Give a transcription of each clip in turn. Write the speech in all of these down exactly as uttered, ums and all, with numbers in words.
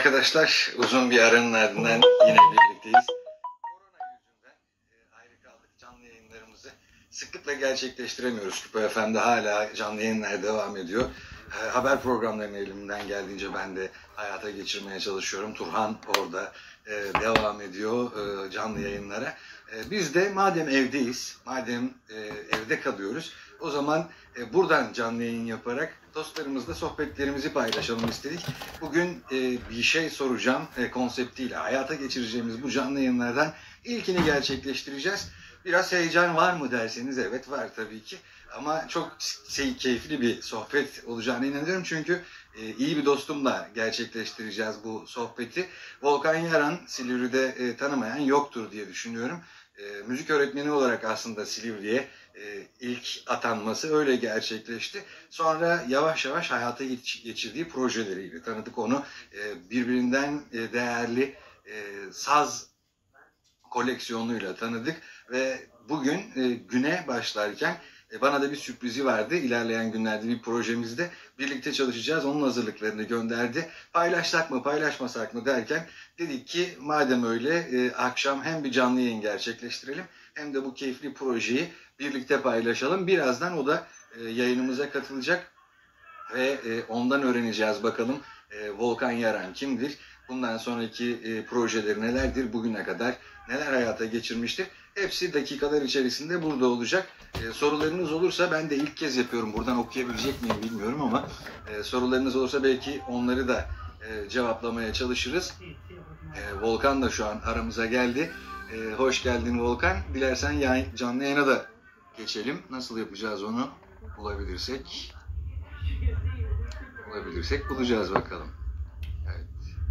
arkadaşlar, uzun bir aranın ardından yine birlikteyiz. Korona yüzünden e, ayrı kaldık. Canlı yayınlarımızı sıklıkla gerçekleştiremiyoruz. Küpe F M'de hala canlı yayınlar devam ediyor. E, haber programlarını elimden geldiğince ben de hayata geçirmeye çalışıyorum. Turhan orada e, devam ediyor e, canlı yayınlara. E, biz de madem evdeyiz, madem e, evde kalıyoruz, o zaman e, buradan canlı yayın yaparak dostlarımızla sohbetlerimizi paylaşalım istedik. Bugün e, bir şey soracağım e, konseptiyle hayata geçireceğimiz bu canlı yayınlardan ilkini gerçekleştireceğiz. Biraz heyecan var mı derseniz evet var tabii ki. Ama çok şey, keyifli bir sohbet olacağına inanıyorum. Çünkü e, iyi bir dostumla gerçekleştireceğiz bu sohbeti. Volkan Yaran, Silivri'de e, tanımayan yoktur diye düşünüyorum. E, müzik öğretmeni olarak aslında Silivri'ye e, ilk atanması öyle gerçekleşti. Sonra yavaş yavaş hayata geçirdiği projeleriyle tanıdık onu. E, birbirinden e, değerli e, saz koleksiyonuyla tanıdık ve bugün e, güne başlarken e, bana da bir sürprizi vardı. İlerleyen günlerde bir projemizde birlikte çalışacağız. Onun hazırlıklarını gönderdi. Paylaşsak mı paylaşmasak mı derken dedik ki madem öyle e, akşam hem bir canlı yayın gerçekleştirelim hem de bu keyifli projeyi birlikte paylaşalım. Birazdan o da e, yayınımıza katılacak ve e, ondan öğreneceğiz bakalım e, Volkan Yaran kimdir? Bundan sonraki e, projeleri nelerdir? Bugüne kadar neler hayata geçirmiştir? Hepsi dakikalar içerisinde burada olacak. E, sorularınız olursa ben de ilk kez yapıyorum. Buradan okuyabilecek miyim bilmiyorum ama e, sorularınız olursa belki onları da e, cevaplamaya çalışırız. E, Volkan da şu an aramıza geldi. E, hoş geldin Volkan. Dilersen yay, canlı yayına da geçelim. Nasıl yapacağız onu bulabilirsek? Bulabilirsek bulacağız bakalım. Evet.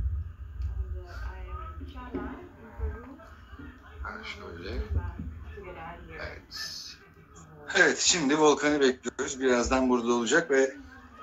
Ha, şöyle. Evet. Evet, şimdi Volkan'ı bekliyoruz. Birazdan burada olacak ve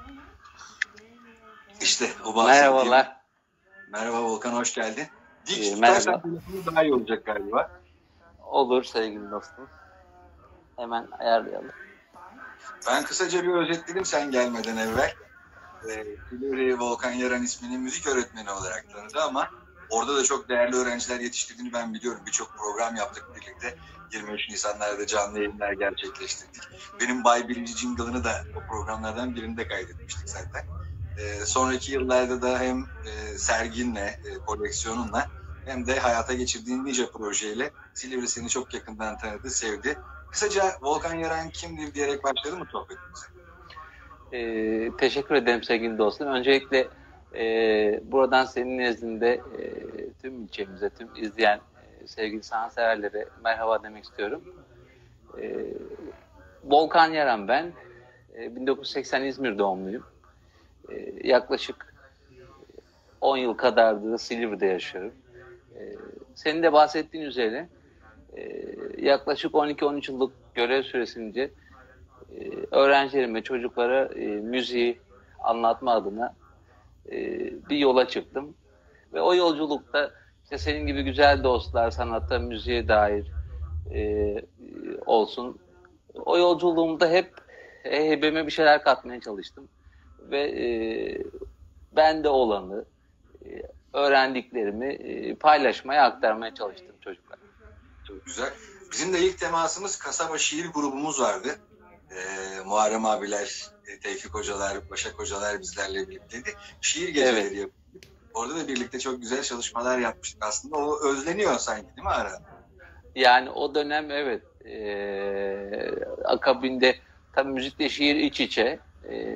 işte o bahsettiğim... Merhabalar. Merhaba Volkan, hoş geldin. Dik Ee, tutarsan daha iyi olacak galiba. Olur sevgili dostum. Hemen ayarlayalım. Ben kısaca bir özetledim sen gelmeden evvel. Ee, Silivri Volkan Yaran ismini müzik öğretmeni olarak tanıdı ama orada da çok değerli öğrenciler yetiştirdiğini ben biliyorum. Birçok program yaptık birlikte. yirmi üç Nisanlarda canlı yayınlar gerçekleştirdik. Benim Bay Birinci Jingle'ını da o programlardan birinde kaydetmiştik zaten. Ee, sonraki yıllarda da hem e, serginle, e, koleksiyonunla hem de hayata geçirdiğin nice projeyle Silivri seni çok yakından tanıdı, sevdi. Kısaca Volkan Yaran kimdir diyerek başladı mı sohbetimize? Ee, teşekkür ederim sevgili dostum. Öncelikle e, buradan senin nezdinde e, tüm ilçemize, tüm izleyen e, sevgili sanatseverlere merhaba demek istiyorum. E, Volkan Yaran ben. E, bin dokuz yüz seksen İzmir doğumluyum. E, yaklaşık on yıl kadardır Silivri'de yaşıyorum. E, senin de bahsettiğin üzere e, yaklaşık on iki on üç yıllık görev süresince e, öğrencilerime, çocuklara e, müziği anlatma adına e, bir yola çıktım. Ve o yolculukta işte senin gibi güzel dostlar, sanata, müziğe dair e, olsun. O yolculuğumda hep hebeme bir şeyler katmaya çalıştım. Ve e, bende olanı, e, öğrendiklerimi e, paylaşmaya, aktarmaya çalıştım çocuklara. Çok güzel. Bizim de ilk temasımız kasaba şiir grubumuz vardı. Ee, Muharrem abiler, Tevfik hocalar, Başak hocalar bizlerle birlikteydi. Şiir geceleri evet. yapıyorduk. Orada da birlikte çok güzel çalışmalar yapmıştık. Aslında o özleniyor sanki değil mi Ara? Yani o dönem evet. Ee, akabinde tabii müzikle şiir iç içe. Ee,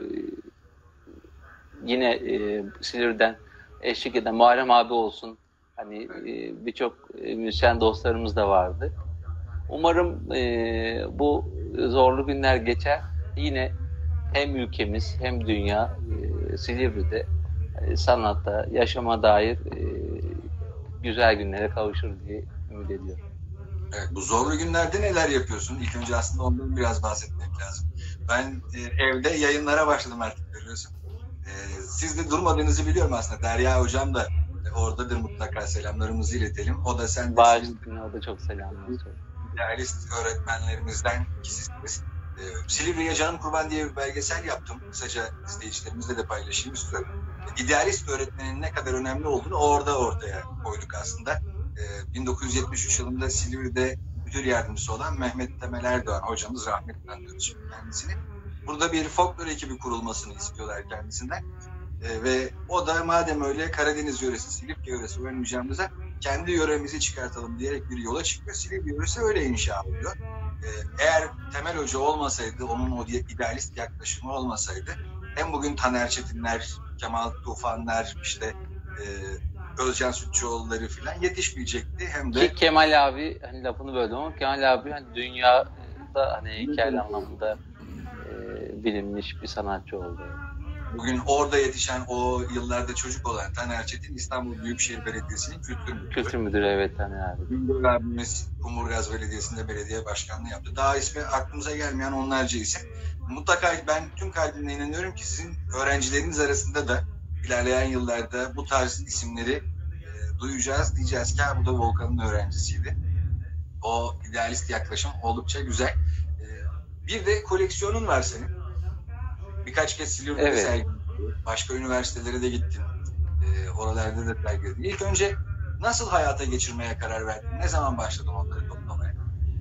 yine e, Silivri'den eşlik eden Muharrem abi olsun. Hani e, birçok e, müzisyen dostlarımız da vardı. Umarım e, bu zorlu günler geçer. Yine hem ülkemiz hem dünya e, Silivri'de e, sanatta, yaşama dair e, güzel günlere kavuşur diye ümit ediyorum. Evet, bu zorlu günlerde neler yapıyorsun? İlk önce aslında ondan biraz bahsetmek lazım. Ben e, evde yayınlara başladım artık görüyorsun. E, siz de durmadığınızı biliyorum aslında. Derya hocam da e, oradadır, mutlaka selamlarımızı iletelim. O da sen de. Bağışlıkla o da çok selamlar. Idealist öğretmenlerimizden ikisiniz. Ee, Silivri'ye Canım Kurban diye bir belgesel yaptım. Kısaca izleyicilerimizle de paylaşayım istiyorum. idealist öğretmenin ne kadar önemli olduğunu orada ortaya koyduk aslında. Ee, bin dokuz yüz yetmiş üç yılında Silivri'de müdür yardımcısı olan Mehmet Temel Erdoğan hocamız, rahmetle anıyoruz kendisini. Burada bir folklor ekibi kurulmasını istiyorlar kendisinden. Ee, ve o da madem öyle Karadeniz yöresi, Silifke yöresi oynayacağımıza kendi yöremizi çıkartalım diyerek bir yola çıkıyor. Silivri yöresi öyle inşa oluyor. Ee, eğer Temel Hoca olmasaydı, onun o idealist yaklaşımı olmasaydı, hem bugün Taner Çetinler, Kemal Tufanlar, işte e, Özcan Sütçüoğulları falan yetişmeyecekti. Hem de Ki Kemal abi, hani lafını böldüm ama Kemal abi hani dünyada hani heykel anlamında e, bilinmiş bir sanatçı oldu. bugün orada yetişen, o yıllarda çocuk olan Taner Çetin, İstanbul Büyükşehir Belediyesi'nin kültür müdürü. Kültür müdürü, evet Taner abi. Güngör abimiz Kumburgaz Belediyesi'nde belediye başkanlığı yaptı. Daha ismi aklımıza gelmeyen onlarca isim. Mutlaka ben tüm kalbimle inanıyorum ki sizin öğrencileriniz arasında da ilerleyen yıllarda bu tarz isimleri e, duyacağız. Diyeceğiz ki ha, bu da Volkan'ın öğrencisiydi. O idealist yaklaşım oldukça güzel. E, bir de koleksiyonun var senin. Birkaç kez Silivri'de Evet. sergiledin. Başka üniversitelere de gittin. E, oralarda da sergiledin. İlk önce nasıl hayata geçirmeye karar verdin? Ne zaman başladın onları toplamaya?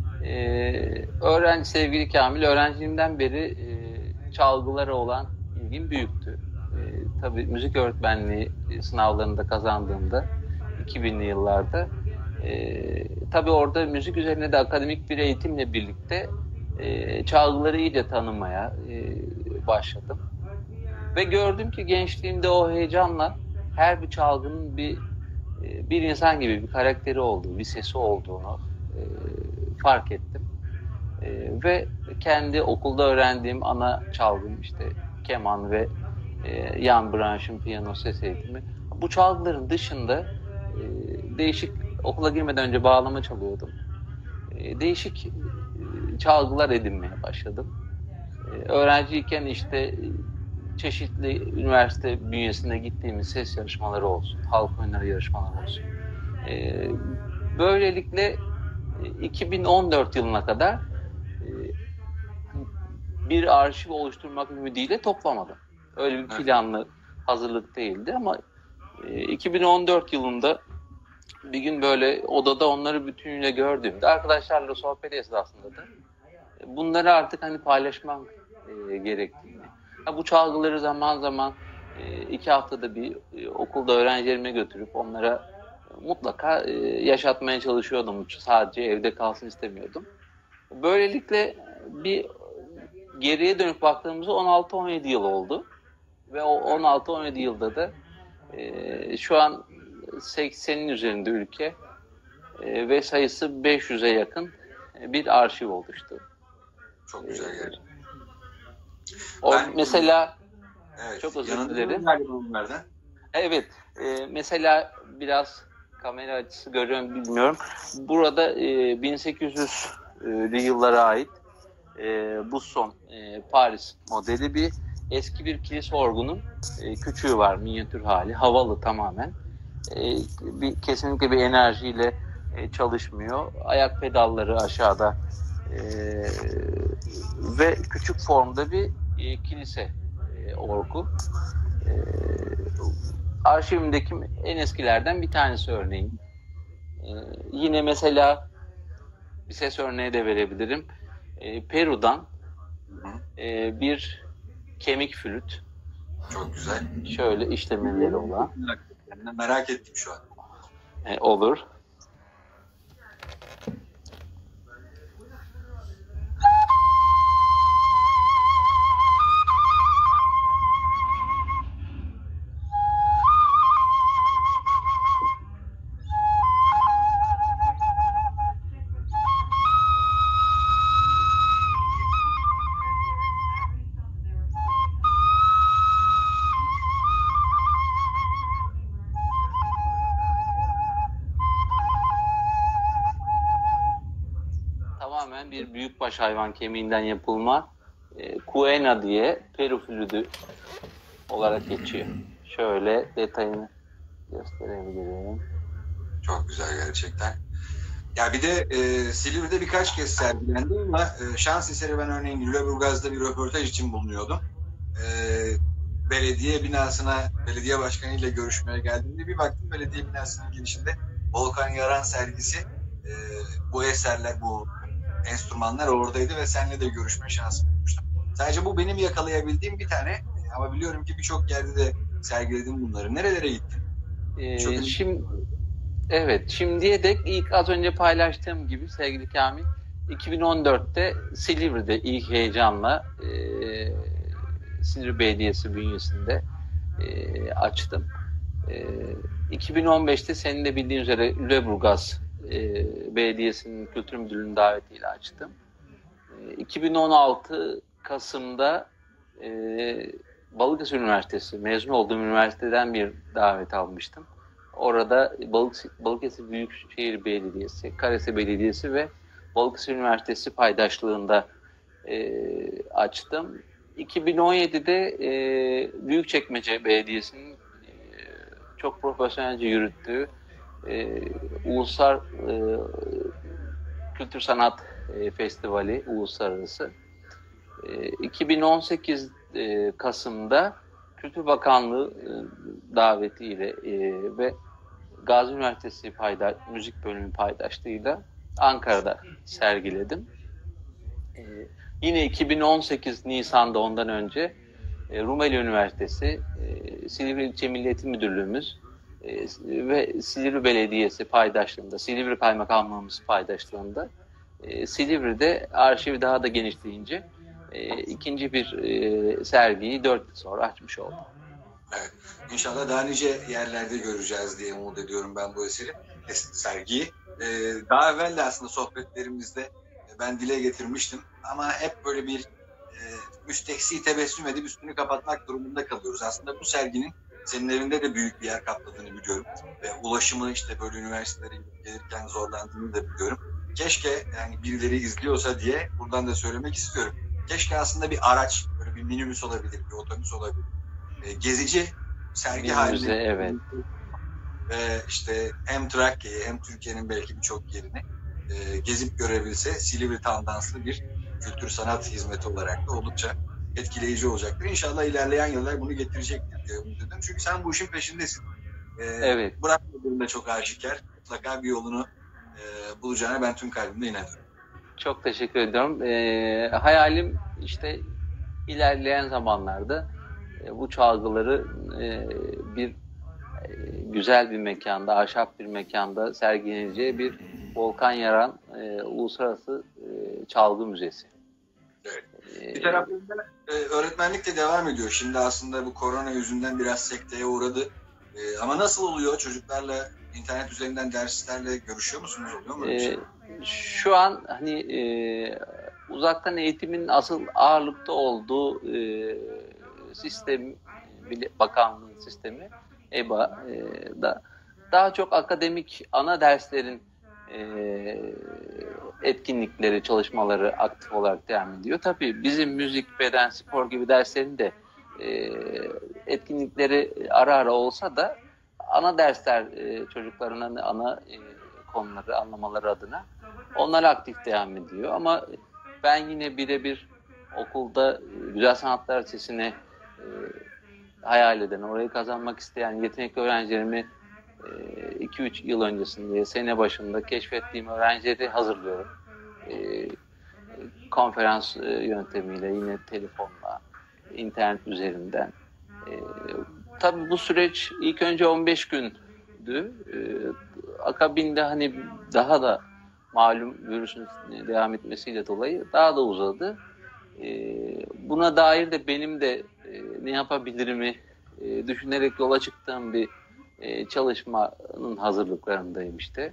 Ee, öğrenci sevgili Kamil, öğrenciliğimden beri e, çalgılara olan ilgim büyüktü. E, tabii müzik öğretmenliği sınavlarında kazandığımda iki binli yıllarda e, tabii orada müzik üzerine de akademik bir eğitimle birlikte e, çalgıları iyice tanımaya e, başladım. Ve gördüm ki gençliğimde o heyecanla her bir çalgının bir bir insan gibi bir karakteri olduğu, bir sesi olduğunu e, fark ettim. E, ve kendi okulda öğrendiğim ana çalgım işte keman ve e, yan branşın piyano ses eğitimi. Bu çalgıların dışında e, değişik, okula girmeden önce bağlama çalıyordum. E, değişik e, çalgılar edinmeye başladım. E, öğrenciyken işte çeşitli üniversite bünyesinde gittiğimiz ses yarışmaları olsun, halk oyunları yarışmaları olsun. Ee, böylelikle iki bin on dört yılına kadar e, bir arşiv oluşturmak ümidiyle toplamadım. Öyle bir planlı hazırlık değildi ama e, iki bin on dört yılında bir gün böyle odada onları bütünüyle gördüğümde arkadaşlarla sohbet esnasında da bunları artık hani paylaşmam e, gerektiğini, ha, bu çalgıları zaman zaman e, iki haftada bir e, okulda öğrencilerime götürüp onlara mutlaka e, yaşatmaya çalışıyordum. Sadece evde kalsın istemiyordum. Böylelikle bir geriye dönüp baktığımızda on altı on yedi yıl oldu. Ve o on altı on yedi yılda da e, şu an seksenin üzerinde ülke e, ve sayısı beş yüze yakın bir arşiv oluştu. Çok güzel gerçekten. O Ben, mesela evet, çok özür yanında dilerim. onlardan. Evet, e, mesela biraz kamera açısı görüyorum bilmiyorum. Burada e, bin sekiz yüzlü yıllara ait e, bu son e, Paris modeli bir eski bir kilise orgunun e, küçüğü var, minyatür hali, havalı tamamen. E, bir, kesinlikle bir enerjiyle e, çalışmıyor. Ayak pedalları aşağıda e, ve küçük formda bir e, kilise e, orgu. E, arşivimdeki en eskilerden bir tanesi örneğin. E, yine mesela bir ses örneği de verebilirim. E, Peru'dan e, bir kemik flüt. Çok güzel. Şöyle işlemeleri olan. Merak ettim şu an. E, olur. Tamamen bir büyükbaş hayvan kemiğinden yapılma e, Cuena diye Peru flütü olarak geçiyor. Şöyle detayını gösterebilirim. Çok güzel gerçekten. Ya bir de e, Silivri'de birkaç kez sergilendi ama e, şans eseri ben örneğin Lüleburgaz'da bir röportaj için bulunuyordum. E, belediye binasına, belediye başkanıyla görüşmeye geldiğimde bir baktım belediye binasının girişinde Volkan Yaran sergisi, e, bu eserler, bu enstrümanlar oradaydı ve seninle de görüşme şansı bulmuştum. Sadece bu benim yakalayabildiğim bir tane, e, ama biliyorum ki birçok yerde de sergiledin bunları. Nerelere gittin? Çok Ee, şimdi evet, şimdiye dek ilk az önce paylaştığım gibi sevgili Kamil, iki bin on dörtte Silivri'de ilk heyecanla e, Silivri Belediyesi bünyesinde e, açtım. E, iki bin on beşte senin de bildiğin üzere Lüleburgaz e, Belediyesi'nin Kültür Müdürlüğü'nün davetiyle açtım. E, iki bin on altı Kasım'da e, Balıkesir Üniversitesi, mezun olduğum üniversiteden bir davet almıştım. Orada Balık, Balıkesir Büyükşehir Belediyesi, Karese Belediyesi ve Balıkesir Üniversitesi paydaşlığında e, açtım. iki bin on yedide e, Büyükçekmece Belediyesi'nin e, çok profesyonelce yürüttüğü e, Ulusal e, Kültür Sanat e, Festivali, uluslararası. E, iki bin on sekiz e, Kasım'da Kültür Bakanlığı e, davetiyle e, ve Gazi Üniversitesi paydaş, müzik bölümü paydaşlığıyla Ankara'da sergiledim. Ee, yine iki bin on sekiz Nisan'da ondan önce e, Rumeli Üniversitesi, e, Silivri İlçe Milli Eğitim Müdürlüğümüz e, ve Silivri Belediyesi paydaşlığında, Silivri Kaymakamlığımız paydaşlığında e, Silivri'de arşivi daha da genişleyince e, ikinci bir e, sergiyi dört yıl sonra açmış oldum. Evet. İnşallah daha nice yerlerde göreceğiz diye umut ediyorum ben bu eseri, sergiyi. Ee, daha evvel de aslında sohbetlerimizde ben dile getirmiştim ama hep böyle bir e, müstehsi tebessüm edip üstünü kapatmak durumunda kalıyoruz. Aslında bu serginin senin evinde de büyük bir yer kapladığını biliyorum ve ulaşımı işte böyle üniversitelere gelirken zorlandığını da biliyorum. Keşke yani birileri izliyorsa diye buradan da söylemek istiyorum. Keşke aslında bir araç, böyle bir minibüs olabilir, bir otobüs olabilir. E, gezici sergi halinde, evet. Ve işte hem Trakya'yı hem Türkiye'nin belki birçok yerini e, gezip görebilse Silivri tandanslı bir kültür sanat hizmeti olarak da oldukça etkileyici olacaktır. İnşallah ilerleyen yıllar bunu getirecektir diye umut ediyorum. Çünkü sen bu işin peşindesin. E, evet. Bırakmadığın da çok aşikar. Mutlaka bir yolunu e, bulacağına ben tüm kalbimle inanıyorum. Çok teşekkür ediyorum. E, hayalim işte ilerleyen zamanlarda e, bu çalgıları e, bir e, güzel bir mekanda, ahşap bir mekanda sergileneceği bir Volkan Yaran e, Uluslararası e, Çalgı Müzesi. Evet. E, Bir taraftan da e, öğretmenlik de devam ediyor. Şimdi aslında bu korona yüzünden biraz sekteye uğradı. E, ama nasıl oluyor? Çocuklarla internet üzerinden derslerle görüşüyor musunuz? Oluyor mu? e, Şey? Şu an hani e, uzaktan eğitimin asıl ağırlıkta olduğu e, sistem, bakanlığın sistemi E B A'da daha çok akademik ana derslerin e, etkinlikleri, çalışmaları aktif olarak devam ediyor. Tabii bizim müzik, beden, spor gibi derslerin de e, etkinlikleri ara ara olsa da ana dersler e, çocukların ana e, konuları anlamaları adına onlar aktif devam ediyor. Ama ben yine birebir okulda Güzel Sanatlar Lisesi'ne e, hayal eden, orayı kazanmak isteyen yetenekli öğrencilerimi iki üç yıl öncesinde, sene başında keşfettiğim öğrencileri hazırlıyorum. E, konferans yöntemiyle, yine telefonla, internet üzerinden. E, tabii bu süreç ilk önce on beş gündü. E, akabinde hani daha da malum virüsün devam etmesiyle dolayı daha da uzadı. E, buna dair de benim de e, ne yapabilirimi e, düşünerek yola çıktığım bir e, çalışmanın hazırlıklarındayım işte.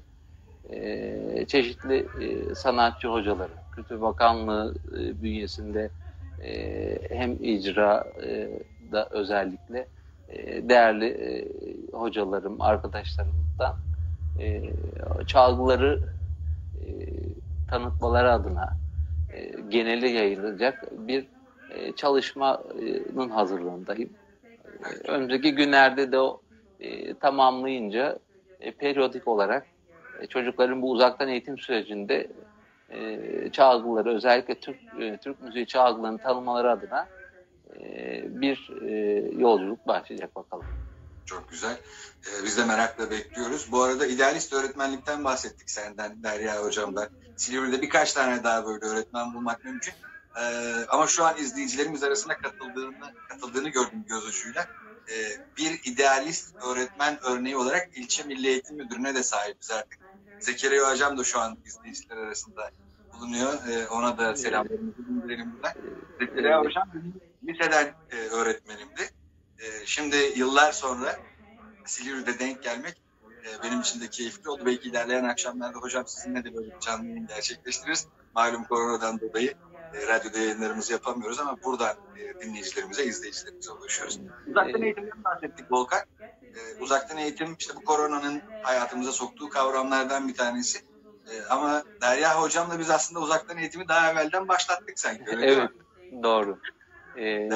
E, çeşitli e, sanatçı hocaları, Kültür Bakanlığı e, bünyesinde e, hem icra e, da özellikle e, değerli e, hocalarım, arkadaşlarımdan e, çalgıları e, tanıtmaları adına e, genele yayılacak bir e, çalışmanın hazırlığındayım. E, önümüzdeki günlerde de o e, tamamlayınca e, periyodik olarak e, çocukların bu uzaktan eğitim sürecinde e, çalgıları, özellikle Türk e, Türk müziği çalgılarını tanımaları adına e, e, bir e, yolculuk başlayacak bakalım. Çok güzel. Ee, biz de merakla bekliyoruz. Bu arada idealist öğretmenlikten bahsettik senden, Derya Hocam'dan. Silivri'de birkaç tane daha böyle öğretmen bulmak mümkün. Ee, ama şu an izleyicilerimiz arasında katıldığını, katıldığını gördüm göz ucuyla. Ee, bir idealist öğretmen örneği olarak ilçe Milli Eğitim Müdürü'ne de sahibiz artık. Zekeriya Hocam da şu an izleyiciler arasında bulunuyor. Ee, ona da selamlarımızı bildirelim buradan. Zekeriya Hocam liseden e, öğretmenimdi. E, şimdi yıllar sonra Silivri'de denk gelmek e, benim için de keyifli oldu. Belki ilerleyen akşamlarda hocam sizinle de böyle bir canlı yayın gerçekleştiririz. Malum koronadan dolayı e, radyoda yayınlarımızı yapamıyoruz ama buradan e, dinleyicilerimize, izleyicilerimize ulaşıyoruz. Uzaktan eğitimden bahsettik Volkan. E, uzaktan eğitim işte bu koronanın hayatımıza soktuğu kavramlardan bir tanesi. E, ama Derya hocamla biz aslında uzaktan eğitimi daha evvelden başlattık sanki. Öyle evet, doğru. Ee,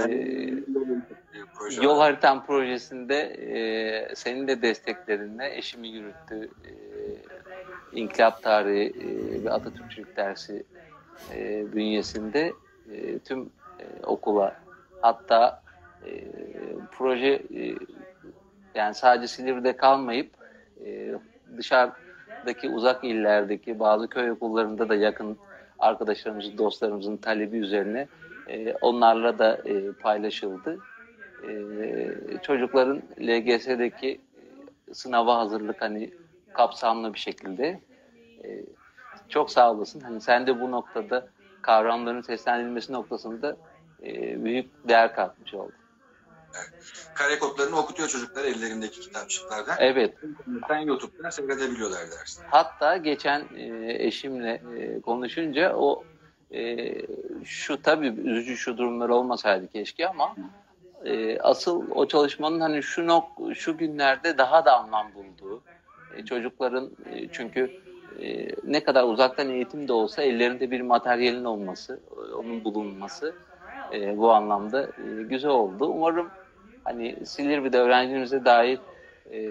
Yol Haritam projesinde e, senin de desteklerinle eşimi yürüttü. E, İnkılap Tarihi e, ve Atatürkçülük dersi e, bünyesinde e, tüm e, okula, hatta e, proje e, yani sadece Silivri'de kalmayıp e, dışarıdaki uzak illerdeki bazı köy okullarında da yakın arkadaşlarımızın, dostlarımızın talebi üzerine e, onlarla da e, paylaşıldı. Ee, çocukların L G S'deki sınava hazırlık hani kapsamlı bir şekilde ee, çok sağ olasın. Hani sen de bu noktada kavramların seslendirilmesi noktasında e, büyük değer katmış oldun. Evet. Kare kodlarını okutuyor çocuklar ellerindeki kitapçıklardan. Evet. Sen YouTube'dan seyredebiliyorlar dersin. Hatta geçen e, eşimle e, konuşunca o e, şu tabii üzücü şu durumlar olmasaydı keşke ama E, asıl o çalışmanın hani şu nok şu günlerde daha da anlam bulduğu e, çocukların e, çünkü e, ne kadar uzaktan eğitim de olsa ellerinde bir materyalin olması, onun bulunması e, bu anlamda e, güzel oldu. Umarım hani Silivri'de öğrencimize dair e,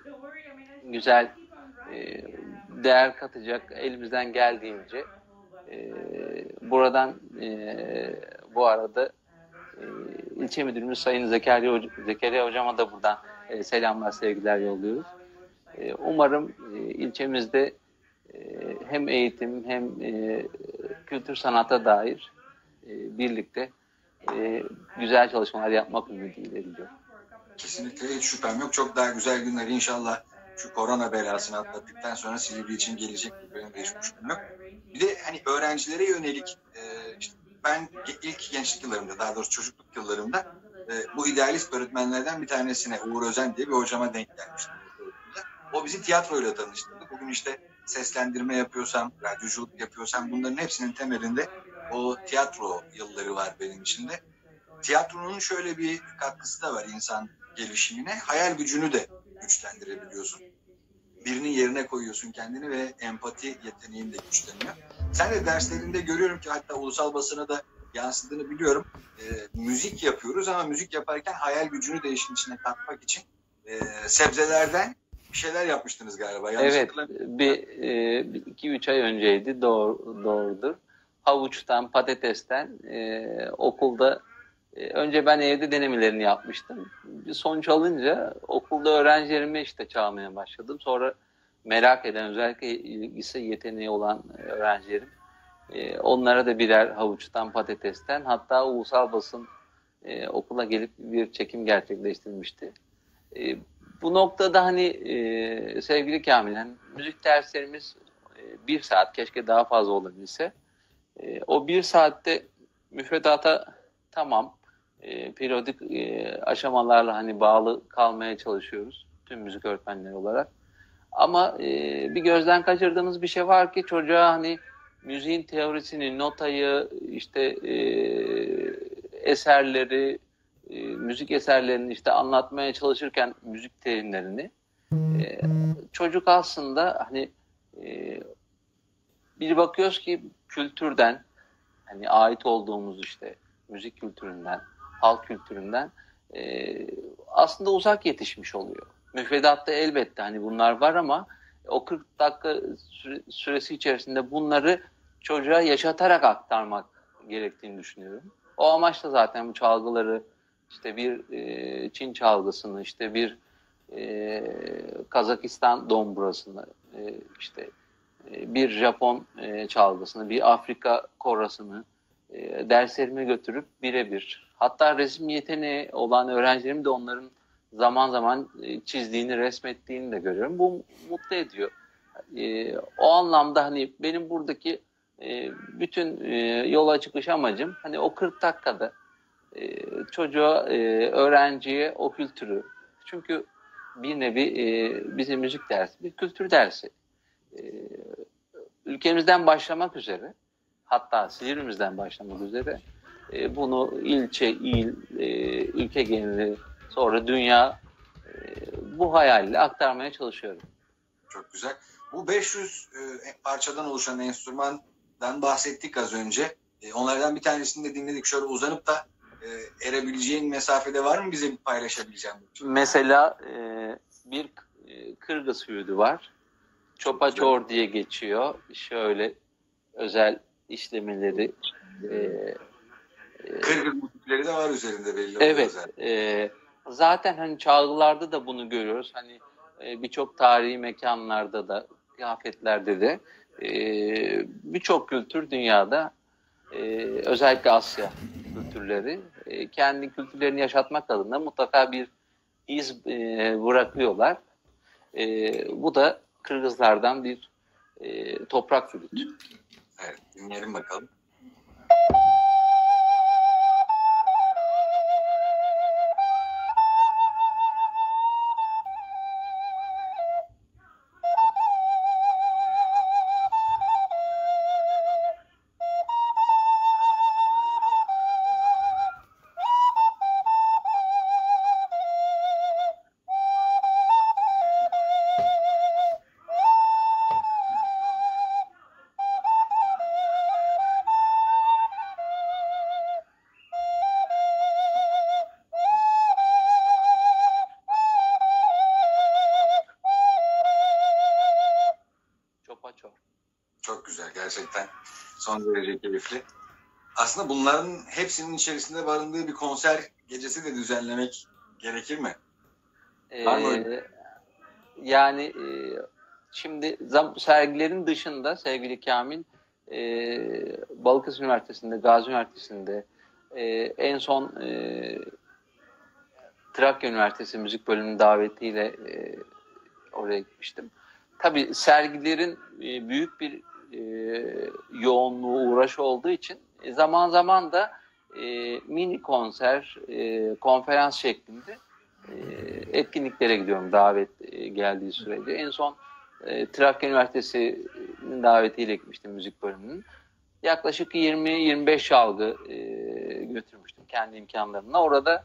güzel e, değer katacak elimizden geldiğince e, buradan e, bu arada e, ilçe müdürümüz Sayın Zekeriya, Hoca, Zekeriya Hocama da buradan e, selamlar, sevgiler yolluyoruz. E, umarım e, ilçemizde e, hem eğitim hem e, kültür sanata dair e, birlikte e, güzel çalışmalar yapmak ümidiyle diliyorum. Kesinlikle hiç şüphem yok. Çok daha güzel günler inşallah şu korona belasını atlattıktan sonra Silivri için gelecek bir benim de hiç şüphem yok. Bir de hani öğrencilere yönelik e, işte ben ilk gençlik yıllarımda, daha doğrusu çocukluk yıllarımda e, bu idealist öğretmenlerden bir tanesine, Uğur Özen diye bir hocama denk gelmiştim. O bizi tiyatroyla tanıştırdı. Bugün işte seslendirme yapıyorsam, radyoculuk yapıyorsam bunların hepsinin temelinde o tiyatro yılları var benim için de. Tiyatronun şöyle bir katkısı da var insan gelişimine. Hayal gücünü de güçlendirebiliyorsun. Birinin yerine koyuyorsun kendini ve empati yeteneğin de güçleniyor. Sen de derslerinde görüyorum ki hatta ulusal basına da yansıdığını biliyorum. E, müzik yapıyoruz ama müzik yaparken hayal gücünü de işin içine katmak için e, sebzelerden bir şeyler yapmıştınız galiba. Yanlış evet, bir, e, iki üç ay önceydi, doğru, doğrudur. Havuçtan, patatesten e, okulda e, önce ben evde denemelerini yapmıştım. Bir sonuç alınca okulda öğrencilerime işte çalmaya başladım. Sonra merak eden, özellikle ilgisi yeteneği olan öğrencilerim, e, onlara da birer havuçtan, patatesten, hatta ulusal basın e, okula gelip bir çekim gerçekleştirmişti. E, bu noktada hani e, sevgili Kamil, hani müzik derslerimiz e, bir saat, keşke daha fazla olabilse. E, o bir saatte müfredata tamam, e, periyodik e, aşamalarla hani bağlı kalmaya çalışıyoruz tüm müzik öğretmenleri olarak. Ama e, bir gözden kaçırdığımız bir şey var ki çocuğa hani müziğin teorisini, notayı, işte e, eserleri, e, müzik eserlerini işte anlatmaya çalışırken müzik terimlerini e, çocuk aslında hani e, bir bakıyoruz ki kültürden, hani ait olduğumuz işte müzik kültüründen, halk kültüründen e, aslında uzak yetişmiş oluyor. Müfredatta elbette hani bunlar var ama o kırk dakika süre, süresi içerisinde bunları çocuğa yaşatarak aktarmak gerektiğini düşünüyorum. O amaçla zaten bu çalgıları işte bir e, Çin çalgısını, işte bir e, Kazakistan domburasını, e, işte e, bir Japon e, çalgısını, bir Afrika korasını e, derslerime götürüp birebir. Hatta resim yeteneği olan öğrencilerim de onların zaman zaman e, çizdiğini, resmettiğini de görüyorum. Bu mutlu ediyor. E, o anlamda hani benim buradaki e, bütün e, yola çıkış amacım hani o kırk dakikada e, çocuğa, e, öğrenciye o kültürü. Çünkü bir nevi e, bizim müzik dersi bir kültür dersi. E, ülkemizden başlamak üzere, hatta Silivrimizden başlamak üzere e, bunu ilçe, il, e, ülke geneli, sonra dünya e, bu hayalle aktarmaya çalışıyorum. Çok güzel. Bu beş yüz e, parçadan oluşan enstrümandan bahsettik az önce. E, onlardan bir tanesini de dinledik. Şöyle uzanıp da e, erebileceğin mesafede var mı bize paylaşabileceğin? Mesela e, bir e, Kırgız flütü var. Çopaçor diye geçiyor. Şöyle özel işlemeleri. E, e, Kırgız motifleri de var üzerinde belli. evet. E, zaten hani çalgılarda da bunu görüyoruz. Hani e, birçok tarihi mekanlarda da, kıyafetlerde de e, birçok kültür dünyada, e, özellikle Asya kültürleri e, kendi kültürlerini yaşatmak adına mutlaka bir iz e, bırakıyorlar. E, bu da Kırgızlardan bir e, toprak flütü. Evet, dinleyelim bakalım. Çopaçor. Çok güzel, gerçekten son derece keyifli. Aslında bunların hepsinin içerisinde barındığı bir konser gecesi de düzenlemek gerekir mi? Ee, Var mı öyle? Yani e, şimdi zam- sergilerin dışında sevgili Kamil, e, Balıkesir Üniversitesi'nde, Gazi Üniversitesi'nde, e, en son e, Trakya Üniversitesi Müzik Bölümünün davetiyle e, oraya gitmiştim. Tabii sergilerin e, büyük bir e, yoğunluğu, uğraşı olduğu için e, zaman zaman da e, mini konser, e, konferans şeklinde e, etkinliklere gidiyorum davet e, geldiği sürece. En son e, Trakya Üniversitesi'nin davetiyle gitmiştim müzik bölümünün. Yaklaşık yirmi yirmi beş çalgı e, götürmüştüm kendi imkanlarımla. Orada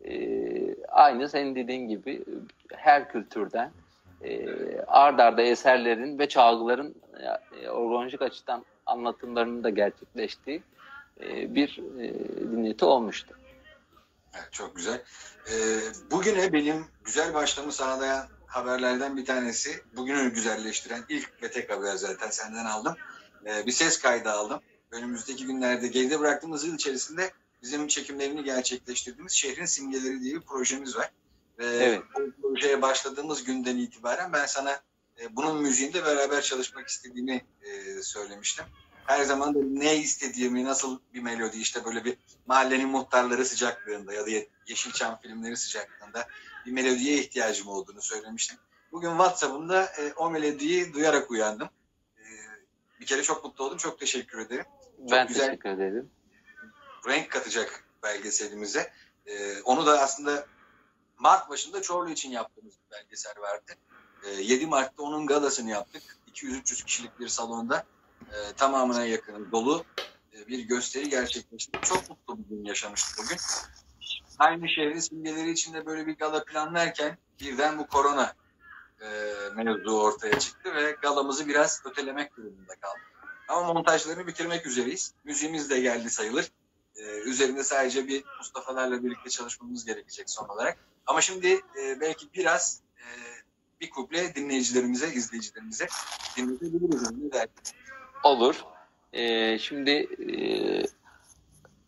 e, aynı senin dediğin gibi her kültürden e, ard arda eserlerin ve çalgıların e, organik açıdan anlatımlarının da gerçekleştiği e, bir e, dinleti olmuştu. Evet, çok güzel. Ee, bugüne benim güzel başlamı sağlayan haberlerden bir tanesi, bugünü güzelleştiren ilk ve tek haber zaten senden aldım. Ee, bir ses kaydı aldım. Önümüzdeki günlerde geride bıraktığımız yıl içerisinde bizim çekimlerini gerçekleştirdiğimiz Şehrin Simgeleri diye bir projemiz var. Ve Evet. o projeye başladığımız günden itibaren ben sana e, bunun müziğinde beraber çalışmak istediğimi e, söylemiştim. Her zaman da ne istediğimi, nasıl bir melodi, işte böyle bir mahallenin muhtarları sıcaklığında ya da Yeşilçam filmleri sıcaklığında bir melodiye ihtiyacım olduğunu söylemiştim. Bugün WhatsApp'ımda e, o melodiyi duyarak uyandım. E, bir kere çok mutlu oldum. Çok teşekkür ederim. Çok Ben güzel, teşekkür ederim. renk katacak belgeselimize. E, onu da aslında Mart başında Çorlu için yaptığımız bir belgesel vardı. E, yedi Mart'ta onun galasını yaptık. iki yüz üç yüz kişilik bir salonda e, tamamına yakın dolu e, bir gösteri gerçekleşti. Çok mutlu bir gün yaşamıştık bugün. Aynı şehrin simgeleri içinde böyle bir gala planlarken birden bu korona e, mevzu ortaya çıktı ve galamızı biraz ötelemek durumunda kaldık. Ama montajlarını bitirmek üzereyiz. Müziğimiz de geldi sayılır. E, üzerinde sadece bir Mustafa'larla birlikte çalışmamız gerekecek son olarak. Ama şimdi e, belki biraz e, bir kuple dinleyicilerimize, izleyicilerimize dinletebiliriz. Ne dersin? Olur. Ee, şimdi e,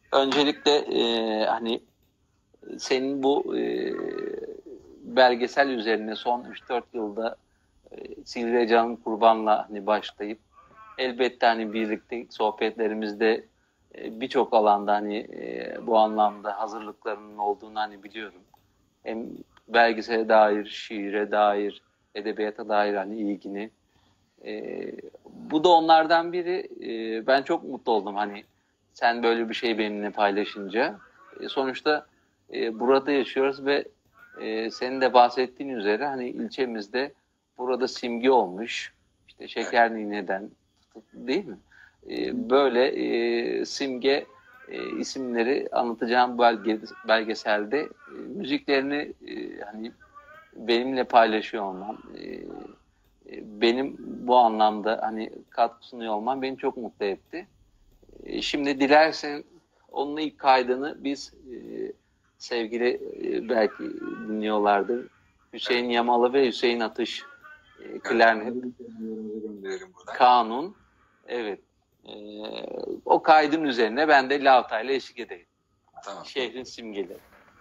Öncelikle e, hani senin bu e, belgesel üzerine son üç dört yılda e, Silivri Can Kurban'la hani başlayıp elbette hani birlikte sohbetlerimizde e, birçok alanda hani e, bu anlamda hazırlıklarının olduğunu hani biliyorum. Hem belgesele dair, şiire dair, edebiyata dair hani ilgini. E, Bu da onlardan biri. E, ben çok mutlu oldum hani sen böyle bir şey benimle paylaşınca. E, sonuçta e, burada yaşıyoruz ve e, senin de bahsettiğin üzere hani ilçemizde burada simge olmuş. İşte Evet. Şekernine'den değil mi? E, böyle e, simge e, isimleri anlatacağım belge, belgeselde e, müziklerini e, hani benimle paylaşıyor olman, e, e, benim bu anlamda hani katkı sunuyor olman beni çok mutlu etti. E, şimdi dilersen onun ilk kaydını biz e, sevgili e, belki dinliyorlardır. Hüseyin Evet. Yamalı ve Hüseyin Atış e, Evet. klarnet, Onları bir gönderelim buradan. kanun. Evet. E, O kaydın üzerine ben de lavtayla eşlik edeyim. Tamam. Şehrin simgeleri.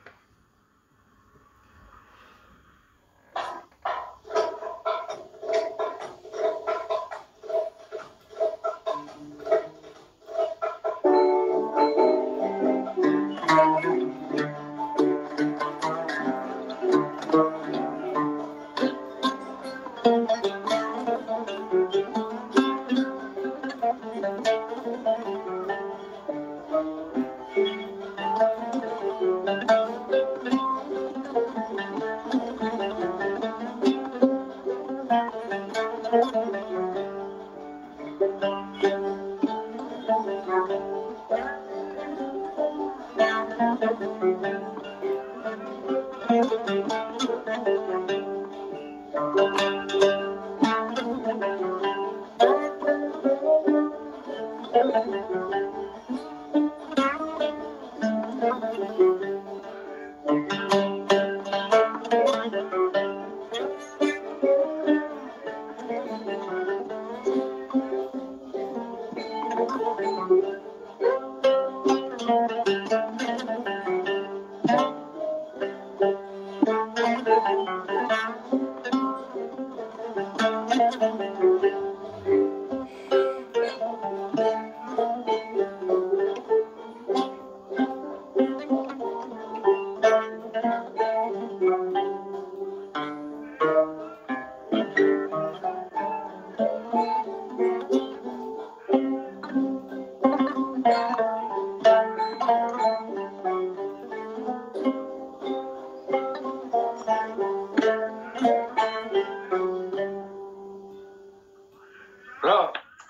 Bravo.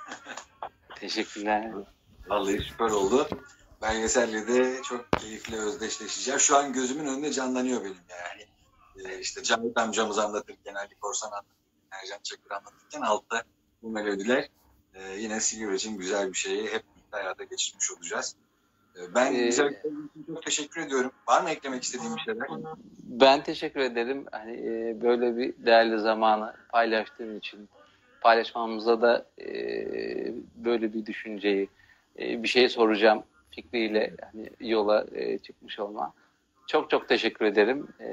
Teşekkürler. Vallahi süper oldu. Belgeselle de çok keyifli özdeşleşeceğim. Şu an gözümün önünde canlanıyor benim yani. Ee, işte Cahit amcamız anlatırken, Ali Korsan anlatırken, Ercan Çakır anlatırken altta bu melodiler e, yine Silivri için güzel bir şeyi hep birlikte hayata geçirmiş olacağız. Ee, ben Ee, güzel için çok teşekkür ediyorum. Var mı eklemek istediğim bir şeyler? Ben teşekkür ederim. Hani e, böyle bir değerli zamanı paylaştığın için, paylaşmamıza da e, böyle bir düşünceyi, e, bir şey soracağım fikriyle hani yola e, çıkmış olma. Çok çok teşekkür ederim. E,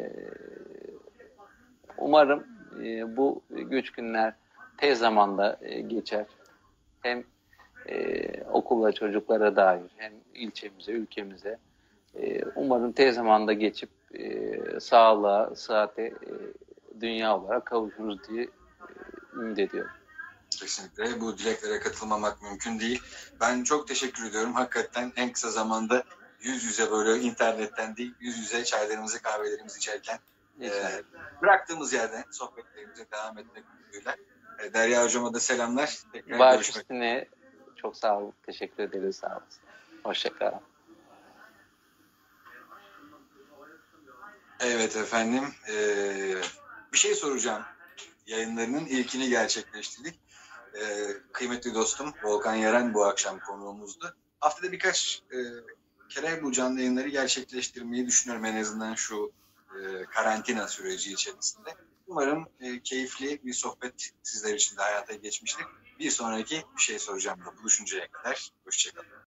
umarım e, bu güç günler tez zamanda e, geçer. Hem e, okula, çocuklara dair, hem ilçemize, ülkemize. E, umarım tez zamanda geçip e, sağlığa, sıhhate, e, dünya olarak kavuşuruz diye e, ümit ediyorum. Kesinlikle. Bu dileklere katılmamak mümkün değil. Ben çok teşekkür ediyorum. Hakikaten en kısa zamanda yüz yüze böyle internetten değil, yüz yüze çaylarımızı, kahvelerimizi içerken e, bıraktığımız yerden sohbetlerimize devam etmek umuduyla. E, Derya Hocama da selamlar. Tekrar Baş görüşmek üzere. üstüne çok sağ olun. Teşekkür ederiz. Sağ olun. Hoşçakalın. Evet efendim. E, bir şey soracağım. Yayınlarının ilkini gerçekleştirdik. E, kıymetli dostum Volkan Yaren bu akşam konuğumuzdu. Haftada birkaç e, kere bu canlı yayınları gerçekleştirmeyi düşünüyorum en azından şu e, karantina süreci içerisinde. Umarım e, keyifli bir sohbet sizler için de hayata geçmiştir. Bir sonraki bir şey soracağım da buluşuncaya kadar hoşçakalın.